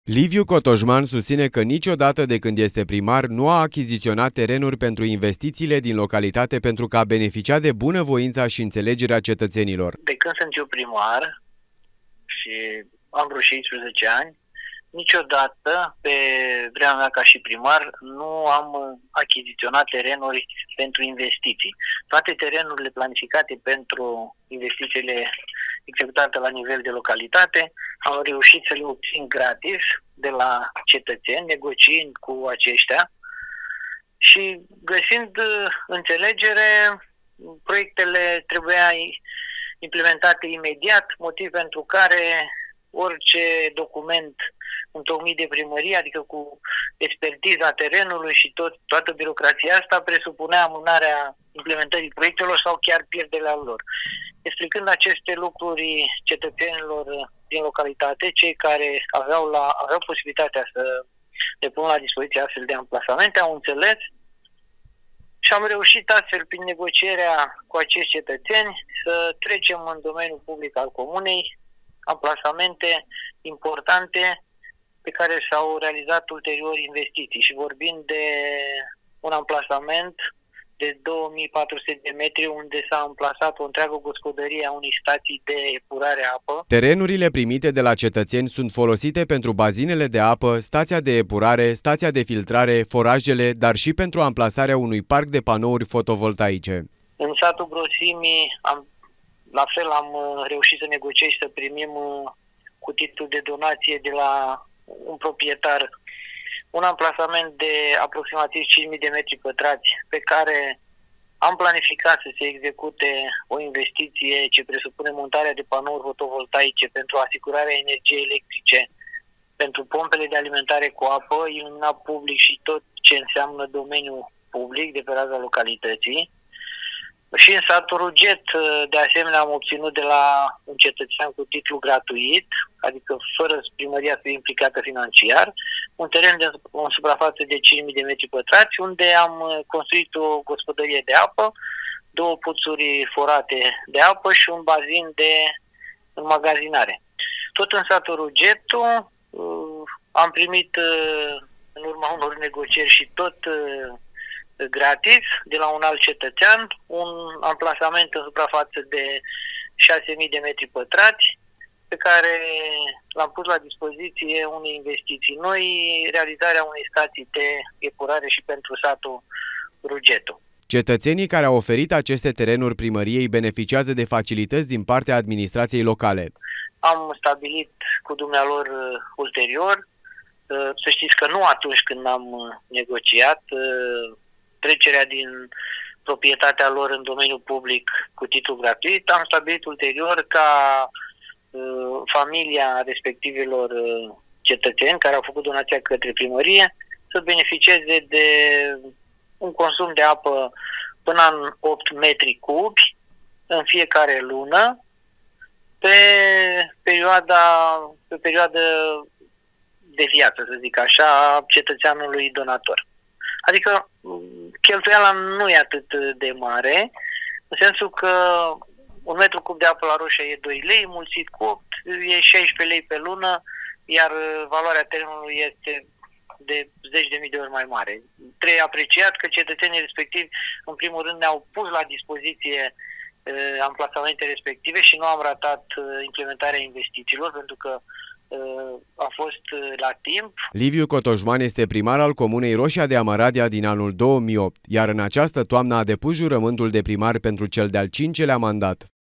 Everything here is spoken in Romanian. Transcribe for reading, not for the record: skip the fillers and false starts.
Liviu Cotojman susține că niciodată de când este primar nu a achiziționat terenuri pentru investițiile din localitate pentru că a beneficiat de bunăvoința și înțelegerea cetățenilor. De când sunt eu primar și am vreo 16 ani, niciodată pe vremea mea ca și primar nu am achiziționat terenuri pentru investiții. Toate terenurile planificate pentru investițiile executate la nivel de localitate am reușit să le obțin gratis de la cetățeni, negociind cu aceștia și găsind înțelegere, proiectele trebuia implementate imediat, motiv pentru care orice document întocmit de primărie, adică cu expertiza terenului și toată birocrația asta, presupunea amânarea implementării proiectelor sau chiar pierderea lor. Explicând aceste lucruri cetățenilor din localitate, cei care aveau posibilitatea să le pună la dispoziție astfel de amplasamente, au înțeles și am reușit astfel, prin negocierea cu acești cetățeni, să trecem în domeniul public al comunei amplasamente importante pe care s-au realizat ulterior investiții. Și vorbind de un amplasament de 2400 de metri unde s-a amplasat o întreagă gospodărie a unei stații de epurare a apă. Terenurile primite de la cetățeni sunt folosite pentru bazinele de apă, stația de epurare, stația de filtrare, forajele, dar și pentru amplasarea unui parc de panouri fotovoltaice. În satul Grosimi la fel am reușit să negociem și să primim cu titlu de donație de la un proprietar un amplasament de aproximativ 5.000 de metri pătrați pe care am planificat să se execute o investiție ce presupune montarea de panouri fotovoltaice pentru asigurarea energiei electrice, pentru pompele de alimentare cu apă, iluminat public și tot ce înseamnă domeniul public de pe raza localității. Și în satul Ruget, de asemenea, am obținut de la un cetățean cu titlu gratuit, adică fără primăria să fie implicată financiar, un teren de o suprafață de 5.000 de metri pătrați, unde am construit o gospodărie de apă, 2 puțuri forate de apă și un bazin de înmagazinare. Tot în satul Rugetu am primit, în urma unor negocieri și tot gratis de la un alt cetățean, un amplasament în suprafață de 6.000 de metri pătrați pe care l-am pus la dispoziție unei investiții noi, realizarea unei stații de epurare și pentru satul Rugetu. Cetățenii care au oferit aceste terenuri primăriei beneficiază de facilități din partea administrației locale. Am stabilit cu dumnealor ulterior, să știți că nu atunci când am negociat, trecerea din proprietatea lor în domeniul public cu titlu gratuit, am stabilit ulterior ca familia respectivilor cetățeni care au făcut donația către primărie să beneficieze de un consum de apă până în 8 metri cubi în fiecare lună pe perioadă de viață, să zic așa, a cetățeanului donator. Adică cheltuiala nu e atât de mare, în sensul că un metru cub de apă la Roșia e 2 lei, mulțit cu 8 e 16 lei pe lună, iar valoarea terenului este de 10.000 de ori mai mare. Trebuie apreciat că cetățenii respectivi, în primul rând, ne-au pus la dispoziție amplasamente respective și nu am ratat implementarea investițiilor, pentru că a fost la timp. Liviu Cotojman este primar al comunei Roșia de Amăradia din anul 2008, iar în această toamnă a depus jurământul de primar pentru cel de-al 5-lea mandat.